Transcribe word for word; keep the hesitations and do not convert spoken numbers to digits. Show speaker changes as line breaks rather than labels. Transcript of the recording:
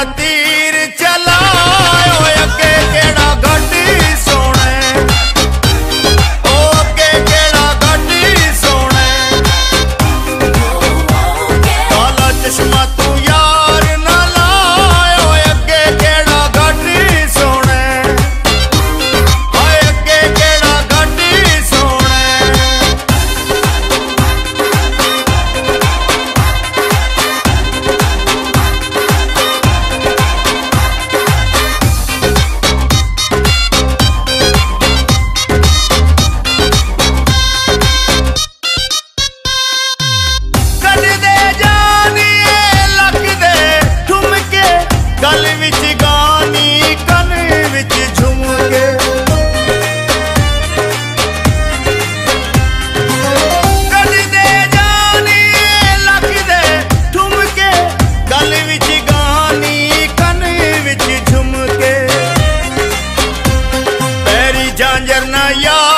तीर चलायो अगे केड़ा गड्डी सोने ओ अगे केड़ा गड्डी सोने काला चश्मा तू यार ना लायो अगे केड़ा गड्डी सोने हाय अगे केड़ा गड्डी सोने गल विच गानी कन विच झुमके कदे जानी लगदे ठुमके गल विच गानी कन विच झुमके पैरी झांझर ना यार